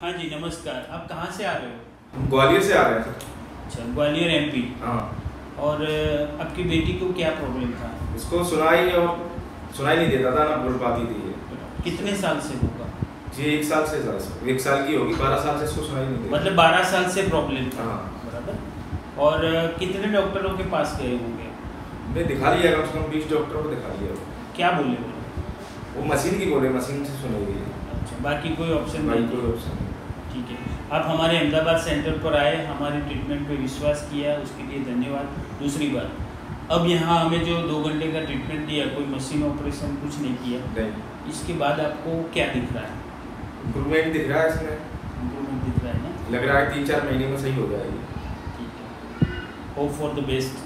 हाँ जी नमस्कार। आप कहाँ से आ रहे हो? ग्वालियर से आ रहे हैं। अच्छा, ग्वालियर एमपी। हाँ। और आपकी बेटी को क्या प्रॉब्लम था? इसको सुनाई नहीं देता था, ना बोल पाती थी ये। कितने साल से होगा? जी 1 साल से 1 साल की होगी, 12 साल से इसको सुनाई नहीं देता। मतलब 12 साल से प्रॉब्लम था। हाँ। बराबर। और कितने डॉक्टरों के पास गए होंगे? मैं दिखा लिया, कम से कम 20 डॉक्टरों को दिखा लिया। क्या बोले वो मशीन की बोले, मशीन से सुनाई गई है। अच्छा, बाकी कोई ऑप्शन भाई नहीं? कोई ऑप्शन नहीं। ठीक है। आप हमारे अहमदाबाद सेंटर पर आए, हमारे ट्रीटमेंट पे विश्वास किया, उसके लिए धन्यवाद। दूसरी बात, अब यहाँ हमें जो 2 घंटे का ट्रीटमेंट दिया, कोई मशीन ऑपरेशन कुछ नहीं किया, नहीं। इसके बाद आपको क्या दिख रहा है? इम्प्रूवमेंट दिख रहा है इसमें। इम्प्रूवमेंट दिख रहा है ना? लग रहा है 3-4 महीने में सही हो जाएगी। ठीक है, होप फॉर द बेस्ट।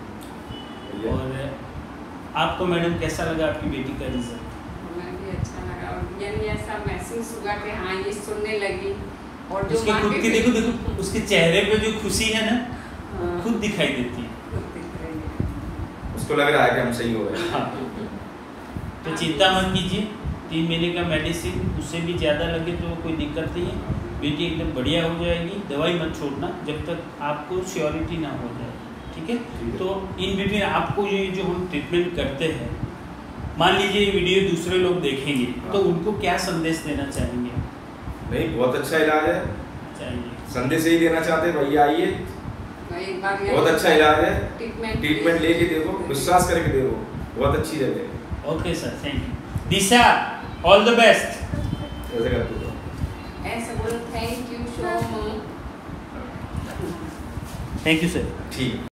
और आपको मैडम कैसा लगा आपकी बेटी का रिजल्ट? हमें भी अच्छा लगा, और यानी ऐसा महसूस हुआ कि हाँ ये सुनने लगी। और जो उसके खुद की देखो उसके चेहरे पे जो खुशी है ना, खुद दिखाई देती है। खुद दिख रही है। उसको लग रहा है कि हम सही हो गए। हाँ। तो चिंता मत कीजिए, 3 महीने का मेडिसिन, उससे भी ज़्यादा लगे तो कोई दिक्कत नहीं है। बेटी एकदम बढ़िया हो जाएगी। दवाई मत छोड़ना जब तक आपको श्योरिटी ना हो जाए, ठीक है? तो इन बिटवीन आपको ये जो हम ट्रीटमेंट करते हैं, मान लीजिए ये वीडियो दूसरे लोग देखेंगे, तो उनको क्या संदेश देना चाहेंगे? नहीं, बहुत अच्छा इलाज है। चाहिए संदेश यही देना चाहते हैं, भैया आइए, एक बार बहुत अच्छा इलाज है। ट्रीटमेंट लेके देखो, विश्वास करके देखो, बहुत अच्छी जगह है। Okay sir, thank you. Disha, all the best. ऐसे करते हो। ऐसे बोलो, thank you so much. Thank you sir. ठीक।